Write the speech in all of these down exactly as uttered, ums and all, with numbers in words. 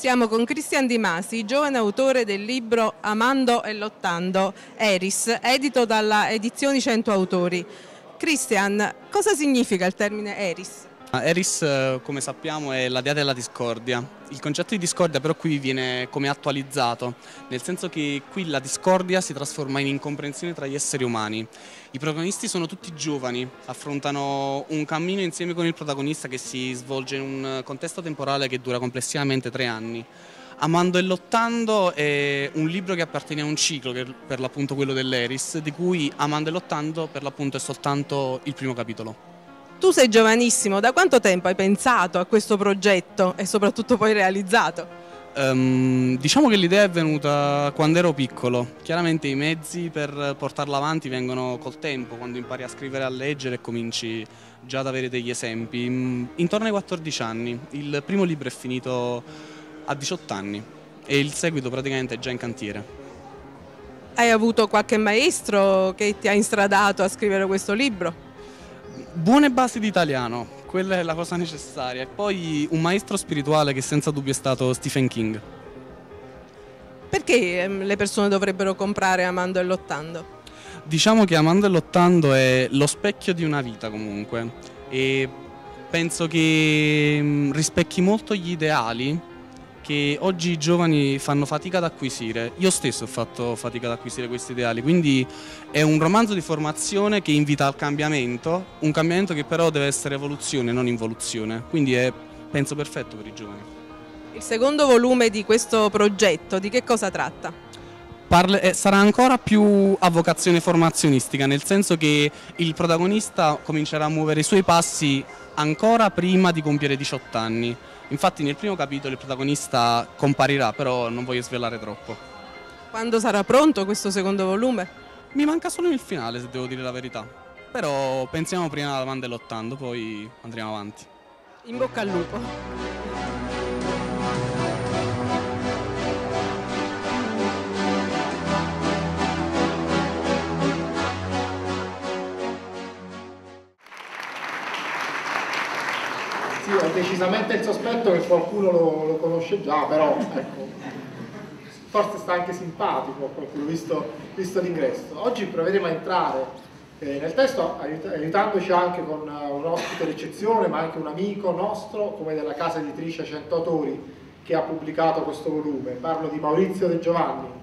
Siamo con Cristian Di Masi, giovane autore del libro Amando e lottando, Eris, edito dalla Edizioni cento Autori. Cristian, cosa significa il termine Eris? Eris, come sappiamo, è la dea della discordia. Il concetto di discordia però qui viene come attualizzato, nel senso che qui la discordia si trasforma in incomprensione tra gli esseri umani. I protagonisti sono tutti giovani, affrontano un cammino insieme con il protagonista che si svolge in un contesto temporale che dura complessivamente tre anni. Amando e lottando è un libro che appartiene a un ciclo, che è per l'appunto quello dell'Eris, di cui Amando e lottando per l'appunto è soltanto il primo capitolo. Tu sei giovanissimo, da quanto tempo hai pensato a questo progetto e soprattutto poi realizzato? Um, diciamo che l'idea è venuta quando ero piccolo. Chiaramente i mezzi per portarla avanti vengono col tempo, quando impari a scrivere e a leggere e cominci già ad avere degli esempi. Intorno ai quattordici anni, il primo libro è finito a diciotto anni e il seguito praticamente è già in cantiere. Hai avuto qualche maestro che ti ha instradato a scrivere questo libro? Buone basi di italiano, quella è la cosa necessaria, e poi un maestro spirituale che senza dubbio è stato Stephen King. Perché le persone dovrebbero comprare Amando e lottando? Diciamo che Amando e lottando è lo specchio di una vita comunque, e penso che rispecchi molto gli ideali che oggi i giovani fanno fatica ad acquisire. Io stesso ho fatto fatica ad acquisire questi ideali, quindi è un romanzo di formazione che invita al cambiamento, un cambiamento che però deve essere evoluzione, non involuzione, quindi è, penso, perfetto per i giovani. Il secondo volume di questo progetto, di che cosa tratta? Parle, eh, sarà ancora più a vocazione formazionistica, nel senso che il protagonista comincerà a muovere i suoi passi ancora prima di compiere diciotto anni. Infatti nel primo capitolo il protagonista comparirà, però non voglio svelare troppo. Quando sarà pronto questo secondo volume? Mi manca solo il finale, se devo dire la verità. Però pensiamo prima ad Amando e lottando, poi andremo avanti. In bocca al lupo! Sì, ho decisamente il sospetto che qualcuno lo, lo conosce già, però ecco, forse sta anche simpatico a qualcuno, visto, visto l'ingresso. Oggi proveremo a entrare eh, nel testo aiut aiutandoci anche con un ospite d'eccezione, ma anche un amico nostro, come della casa editrice cento Autori, che ha pubblicato questo volume. Parlo di Maurizio De Giovanni.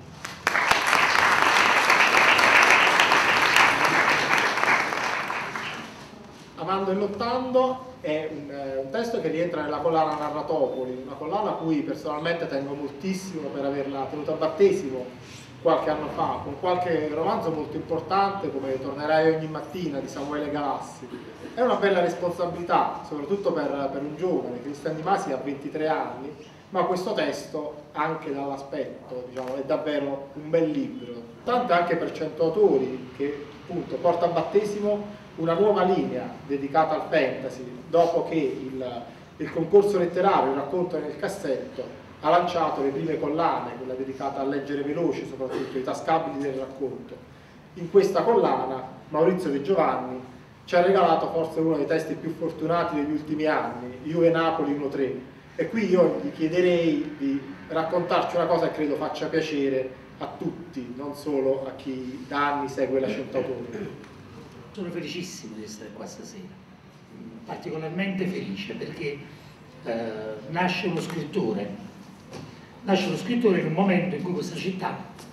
Amando e lottando è un, eh, un testo che rientra nella collana Narratopoli, una collana a cui personalmente tengo moltissimo per averla tenuta a battesimo qualche anno fa, con qualche romanzo molto importante come Tornerai ogni mattina di Samuele Galassi. È una bella responsabilità, soprattutto per, per un giovane. Cristian Di Masi ha ventitré anni, ma questo testo, anche dall'aspetto, diciamo, è davvero un bel libro. Tanto anche per cento Autori, che appunto porta a battesimo una nuova linea dedicata al fantasy, dopo che il, il concorso letterario, il racconto nel cassetto, ha lanciato le prime collane, quella dedicata a leggere veloce, soprattutto i tascabili del racconto. In questa collana Maurizio De Giovanni ci ha regalato forse uno dei testi più fortunati degli ultimi anni, Juve Napoli uno tre, e qui io gli chiederei di raccontarci una cosa che credo faccia piacere a tutti, non solo a chi da anni segue la cento Autori. Sono felicissimo di essere qua stasera, particolarmente felice perché eh, nasce uno scrittore, nasce uno scrittore in un momento in cui questa città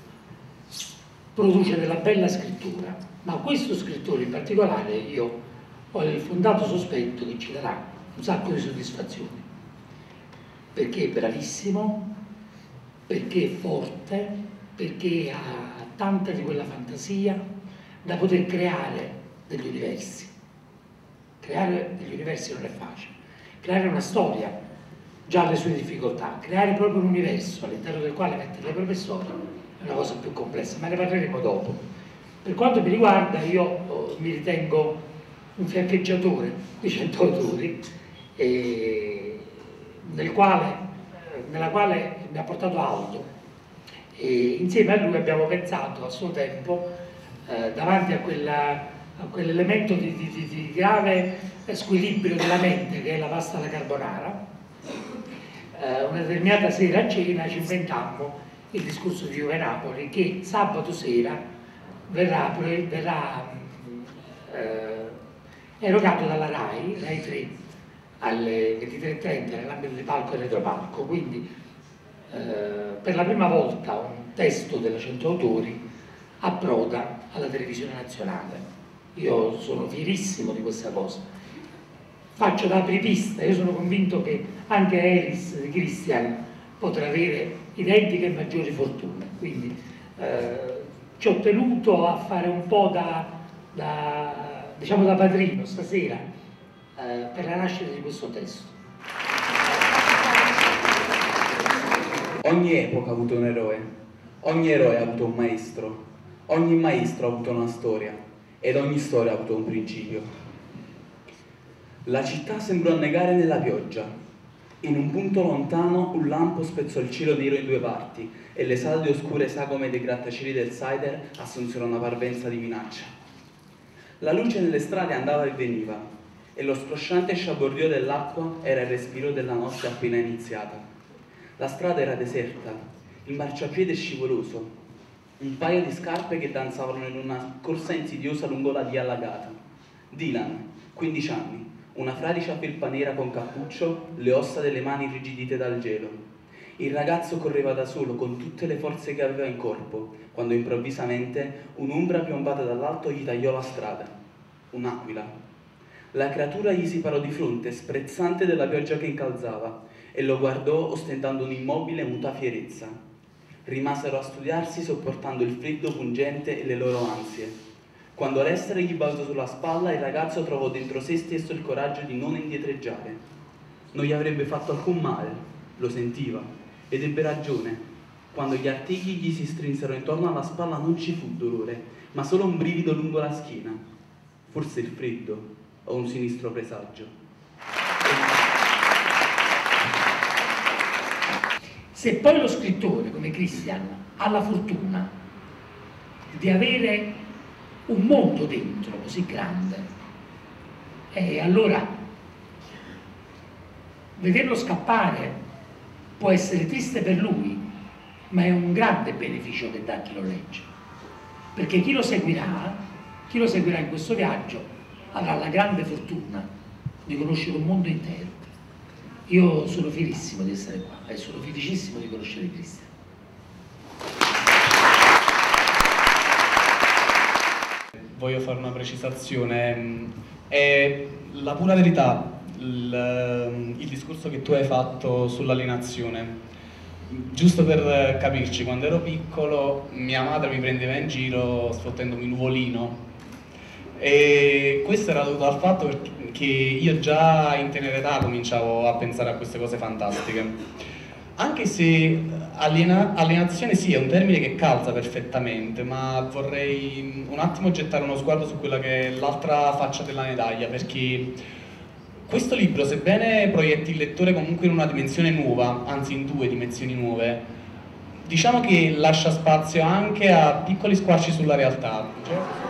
produce della bella scrittura, ma questo scrittore in particolare io ho il fondato sospetto che ci darà un sacco di soddisfazioni, perché è bravissimo, perché è forte, perché ha tanta di quella fantasia da poter creare degli universi. Creare degli universi non è facile. Creare una storia già ha le sue difficoltà. Creare proprio un universo all'interno del quale mettere le proprie storie è una cosa più complessa, ma ne parleremo dopo. Per quanto mi riguarda, io oh, mi ritengo un fiancheggiatore di cento Autori, e nel quale, nella quale mi ha portato alto. E insieme a lui abbiamo pensato a suo tempo, eh, davanti a quella a quell'elemento di, di, di, di grave squilibrio della mente che è la pasta alla carbonara, eh, una determinata sera a cena ci inventammo il discorso di Juve Napoli, che sabato sera verrà, verrà eh, erogato dalla RAI, RAI tre, alle ventitré e trenta nell'ambito di palco e retropalco. Quindi eh, per la prima volta un testo della cento autori approda alla televisione nazionale. Io sono fierissimo di questa cosa. Faccio da apripista, io sono convinto che anche Eris di Christian potrà avere identiche e maggiori fortune. Quindi eh, ci ho tenuto a fare un po' da, da, diciamo da padrino stasera eh, per la nascita di questo testo. Ogni epoca ha avuto un eroe, ogni eroe ha avuto un maestro, ogni maestro ha avuto una storia ed ogni storia ha avuto un principio. La città sembrò annegare nella pioggia. In un punto lontano un lampo spezzò il cielo nero in due parti e le salde oscure sagome dei grattacieli del Sider assunsero una parvenza di minaccia. La luce nelle strade andava e veniva e lo scrosciante sciabordio dell'acqua era il respiro della notte appena iniziata. La strada era deserta, il marciapiede scivoloso, un paio di scarpe che danzavano in una corsa insidiosa lungo la via allagata. Dylan, quindici anni, una fradicia felpa nera con cappuccio, le ossa delle mani irrigidite dal gelo. Il ragazzo correva da solo con tutte le forze che aveva in corpo, quando improvvisamente un'ombra piombata dall'alto gli tagliò la strada. Un'aquila. La creatura gli si parò di fronte, sprezzante della pioggia che incalzava, e lo guardò ostentando un'immobile e muta fierezza. Rimasero a studiarsi sopportando il freddo pungente e le loro ansie. Quando l'essere gli balzò sulla spalla, il ragazzo trovò dentro se stesso il coraggio di non indietreggiare. Non gli avrebbe fatto alcun male, lo sentiva, ed ebbe ragione. Quando gli artigli gli si strinsero intorno alla spalla non ci fu dolore, ma solo un brivido lungo la schiena. Forse il freddo o un sinistro presagio. Se poi lo scrittore, come Christian, ha la fortuna di avere un mondo dentro così grande, e allora vederlo scappare può essere triste per lui, ma è un grande beneficio che dà a chi lo legge, perché chi lo seguirà, chi lo seguirà in questo viaggio avrà la grande fortuna di conoscere un mondo intero. Io sono fierissimo di essere qua e sono felicissimo di conoscere Christian. Voglio fare una precisazione. È la pura verità il, il discorso che tu hai fatto sull'alienazione. Giusto per capirci, quando ero piccolo mia madre mi prendeva in giro sfottendomi nuvolino, e questo era dovuto al fatto che io già in tenera età cominciavo a pensare a queste cose fantastiche. Anche se aliena, alienazione sì, è un termine che calza perfettamente, ma vorrei un attimo gettare uno sguardo su quella che è l'altra faccia della medaglia, perché questo libro, sebbene proietti il lettore comunque in una dimensione nuova, anzi in due dimensioni nuove, diciamo che lascia spazio anche a piccoli squarci sulla realtà.